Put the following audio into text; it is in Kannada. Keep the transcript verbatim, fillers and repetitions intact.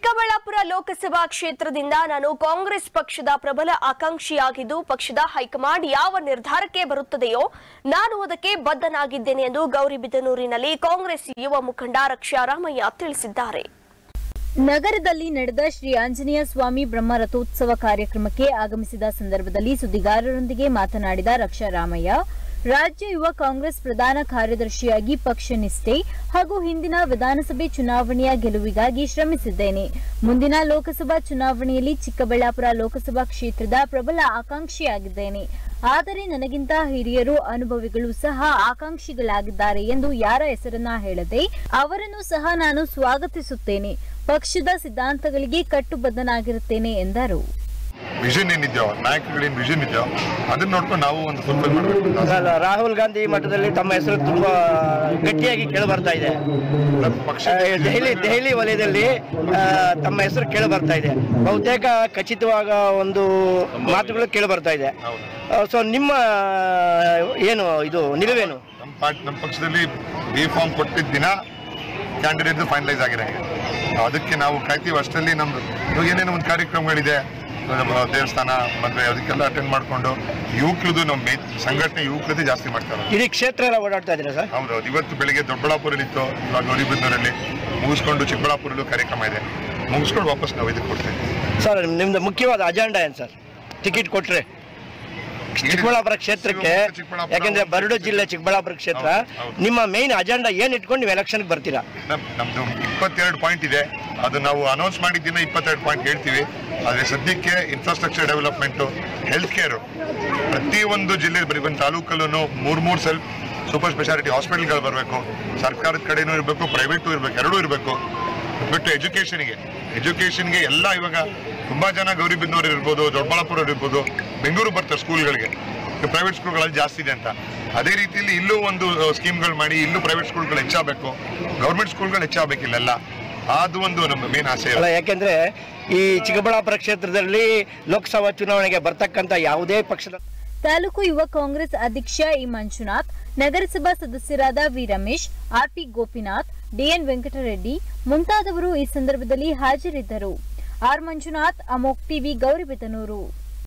ಚಿಕ್ಕಬಳ್ಳಾಪುರ ಲೋಕಸಭಾ ಕ್ಷೇತ್ರದಿಂದ ನಾನು ಕಾಂಗ್ರೆಸ್ ಪಕ್ಷದ ಪ್ರಬಲ ಆಕಾಂಕ್ಷಿಯಾಗಿದ್ದು ಪಕ್ಷದ ಹೈಕಮಾಂಡ್ ಯಾವ ನಿರ್ಧಾರಕ್ಕೆ ಬರುತ್ತದೆಯೋ ನಾನು ಅದಕ್ಕೆ ಬದ್ಧನಾಗಿದ್ದೇನೆ ಎಂದು ಗೌರಿಬಿದನೂರಿನಲ್ಲಿ ಕಾಂಗ್ರೆಸ್ ಯುವ ಮುಖಂಡ ರಕ್ಷಾರಾಮಯ್ಯ ತಿಳಿಸಿದ್ದಾರೆ. ನಗರದಲ್ಲಿ ನಡೆದ ಶ್ರೀ ಆಂಜನೇಯ ಸ್ವಾಮಿ ಬ್ರಹ್ಮ ರಥೋತ್ಸವ ಕಾರ್ಯಕ್ರಮಕ್ಕೆ ಆಗಮಿಸಿದ ಸಂದರ್ಭದಲ್ಲಿ ಸುದ್ದಿಗಾರರೊಂದಿಗೆ ಮಾತನಾಡಿದ ರಕ್ಷಾರಾಮಯ್ಯ, ರಾಜ್ಯ ಯುವ ಕಾಂಗ್ರೆಸ್ ಪ್ರಧಾನ ಕಾರ್ಯದರ್ಶಿಯಾಗಿ ಪಕ್ಷ ನಿಷ್ಠೆ ಹಾಗೂ ಹಿಂದಿನ ವಿಧಾನಸಭೆ ಚುನಾವಣೆಯ ಗೆಲುವಿಗಾಗಿ ಶ್ರಮಿಸಿದ್ದೇನೆ. ಮುಂದಿನ ಲೋಕಸಭಾ ಚುನಾವಣೆಯಲ್ಲಿ ಚಿಕ್ಕಬಳ್ಳಾಪುರ ಲೋಕಸಭಾ ಕ್ಷೇತ್ರದ ಪ್ರಬಲ ಆಕಾಂಕ್ಷಿಯಾಗಿದ್ದೇನೆ. ಆದರೆ ನನಗಿಂತ ಹಿರಿಯರು ಅನುಭವಿಗಳು ಸಹ ಆಕಾಂಕ್ಷಿಗಳಾಗಿದ್ದಾರೆ ಎಂದು ಯಾರ ಹೆಸರನ್ನ ಹೇಳದೆ ಅವರನ್ನು ಸಹ ನಾನು ಸ್ವಾಗತಿಸುತ್ತೇನೆ. ಪಕ್ಷದ ಸಿದ್ಧಾಂತಗಳಿಗೆ ಕಟ್ಟುಬದ್ಧನಾಗಿರುತ್ತೇನೆ ಎಂದರು. ವಿಷನ್ ಏನಿದೆಯೋ ನಾಯಕಗಳೇನು ವಿಷನ್ ಇದೆಯೋ ಅದನ್ನ ನೋಡ್ಕೊಂಡು ನಾವು ಒಂದು ಫುಲ್ಫಿಲ್ ಮಾಡಬೇಕು. ರಾಹುಲ್ ಗಾಂಧಿ ಮಟ್ಟದಲ್ಲಿ ತಮ್ಮ ಹೆಸರು ತುಂಬಾ ಗಟ್ಟಿಯಾಗಿ ಕೇಳಿ ಬರ್ತಾ ಇದೆ. ದೆಹಲಿ ದೆಹಲಿ ವಲಯದಲ್ಲಿ ತಮ್ಮ ಹೆಸರು ಕೇಳಿ ಬರ್ತಾ ಇದೆ. ಬಹುತೇಕ ಖಚಿತವಾಗ ಒಂದು ಮಾತುಗಳು ಕೇಳಿ ಬರ್ತಾ ಇದೆ. ಸೊ ನಿಮ್ಮ ಏನು ಇದು ನಿಲುವೇನು? ನಮ್ಮ ಪಾರ್ಟಿ ನಮ್ಮ ಪಕ್ಷದಲ್ಲಿ ಬಿ ಫಾರ್ಮ್ ಕೊಟ್ಟಿದ್ದ ದಿನ ಕ್ಯಾಂಡಿಡೇಟ್ ಫೈನಲೈಸ್ ಆಗಿದೆ. ಅದಕ್ಕೆ ನಾವು ಕಾಯ್ತೀವಿ. ಅಷ್ಟರಲ್ಲಿ ನಮ್ದು ಇವಾಗ ಏನೇನೋ ಒಂದು ಕಾರ್ಯಕ್ರಮಗಳಿದೆ, ದೇವಸ್ಥಾನ ಮದುವೆ, ಅದಕ್ಕೆಲ್ಲ ಅಟೆಂಡ್ ಮಾಡಿಕೊಂಡು ಯುವಕರದು ನಮ್ಮ ಸಂಘಟನೆ ಯುವಕರದೇ ಜಾಸ್ತಿ ಮಾಡ್ತಾರೆ. ಇಡೀ ಕ್ಷೇತ್ರ ಎಲ್ಲ ಓಡಾಡ್ತಾ ಇದ್ದೀರಾ ಸರ್? ಹೌದೌದು. ಇವತ್ತು ಬೆಳಿಗ್ಗೆ ದೊಡ್ಡಬಳ್ಳಾಪುರಲ್ಲಿ ಇತ್ತು, ಇವಾಗ ಗೌರಿಬಿದನೂರಲ್ಲಿ ಮುಗಿಸ್ಕೊಂಡು ಚಿಕ್ಕಬಳ್ಳಾಪುರಲ್ಲೂ ಕಾರ್ಯಕ್ರಮ ಇದೆ. ಮುಗಿಸ್ಕೊಂಡು ವಾಪಸ್ ನಾವು ಇದಕ್ಕೆ ಕೊಡ್ತೇವೆ. ಸರ್ ನಿಮ್ದು ಮುಖ್ಯವಾದ ಅಜೆಂಡಾ ಏನು ಸರ್? ಟಿಕೆಟ್ ಕೊಟ್ರೆ ಚಿಕ್ಕಬಳ್ಳಾಪುರ ಕ್ಷೇತ್ರಕ್ಕೆ, ಯಾಕೆಂದ್ರೆ ಬರಡು ಜಿಲ್ಲೆ ಚಿಕ್ಕಬಳ್ಳಾಪುರ ಕ್ಷೇತ್ರ, ನಿಮ್ಮ ಮೇನ್ ಅಜೆಂಡಾ ಏನ್ ಇಟ್ಕೊಂಡು ನೀವು ಎಲೆಕ್ಷನ್ಗೆ ಬರ್ತೀರಾ? ನಮ್ದು ಇಪ್ಪತ್ತೆರಡು ಪಾಯಿಂಟ್ ಇದೆ. ಅದು ನಾವು ಅನೌನ್ಸ್ ಮಾಡಿದ್ದಿನ ಇಪ್ಪತ್ತೆರಡು ಪಾಯಿಂಟ್ ಹೇಳ್ತೀವಿ. ಆದರೆ ಸದ್ಯಕ್ಕೆ ಇನ್ಫ್ರಾಸ್ಟ್ರಕ್ಚರ್ ಡೆವಲಪ್ಮೆಂಟು, ಹೆಲ್ತ್ ಕೇರು, ಪ್ರತಿಯೊಂದು ಜಿಲ್ಲೆ ಬರೀ ಒಂದು ತಾಲೂಕಲ್ಲೂ ಮೂರು ಮೂರು ಸೆಲ್ಫ್ ಸೂಪರ್ ಸ್ಪೆಷಾಲಿಟಿ ಹಾಸ್ಪಿಟಲ್ಗಳು ಬರಬೇಕು. ಸರ್ಕಾರದ ಕಡೆನೂ ಇರಬೇಕು, ಪ್ರೈವೇಟು ಇರಬೇಕು, ಎರಡೂ ಇರಬೇಕು. ಬಿಟ್ಟು ಎಜುಕೇಷನ್ಗೆ ಎಜುಕೇಷನ್ಗೆ ಎಲ್ಲ ಇವಾಗ ತುಂಬ ಜನ ಗೌರಿಬಿದನೂರು ಇರ್ಬೋದು, ದೊಡ್ಡಬಳ್ಳಾಪುರ ಇರ್ಬೋದು, ಬೆಂಗಳೂರು ಬರ್ತಾರೆ ಸ್ಕೂಲ್ಗಳಿಗೆ. ಪ್ರೈವೇಟ್ ಸ್ಕೂಲ್ಗಳಲ್ಲಿ ಜಾಸ್ತಿ ಇದೆ ಅಂತ. ಅದೇ ರೀತಿಯಲ್ಲಿ ಇಲ್ಲೂ ಒಂದು ಸ್ಕೀಮ್ಗಳು ಮಾಡಿ ಇಲ್ಲೂ ಪ್ರೈವೇಟ್ ಸ್ಕೂಲ್ಗಳು ಹೆಚ್ಚಾಗಬೇಕು, ಗೌರ್ಮೆಂಟ್ ಸ್ಕೂಲ್ಗಳು ಹೆಚ್ಚಾಗಬೇಕು. ಇಲ್ಲೆಲ್ಲ ಅದು ಒಂದು ನಮ್ಮ ಮೇನ್ ಆಸೆ ಅಲ್ಲ. ಯಾಕೆಂದ್ರೆ ಈ ಚಿಕ್ಕಬಳ್ಳಾಪುರ ಕ್ಷೇತ್ರದಲ್ಲಿ ಲೋಕಸಭಾ ಚುನಾವಣೆಗೆ ಬರ್ತಕ್ಕಂಥ ಯಾವುದೇ ಪಕ್ಷದ ತಾಲೂಕು ಯುವ ಕಾಂಗ್ರೆಸ್ ಅಧ್ಯಕ್ಷ ಇ ಮಂಜುನಾಥ್, ನಗರಸಭಾ ಸದಸ್ಯರಾದ V Ramesh, R P Gopinath, D N Venkatareddy ಮುಂತಾದವರು ಈ ಸಂದರ್ಭದಲ್ಲಿ ಹಾಜರಿದ್ದರು. ಆರ್ ಮಂಜುನಾಥ್, ಅಮೋಕ್ ಟಿವಿ, ಗೌರಿಬಿದನೂರು.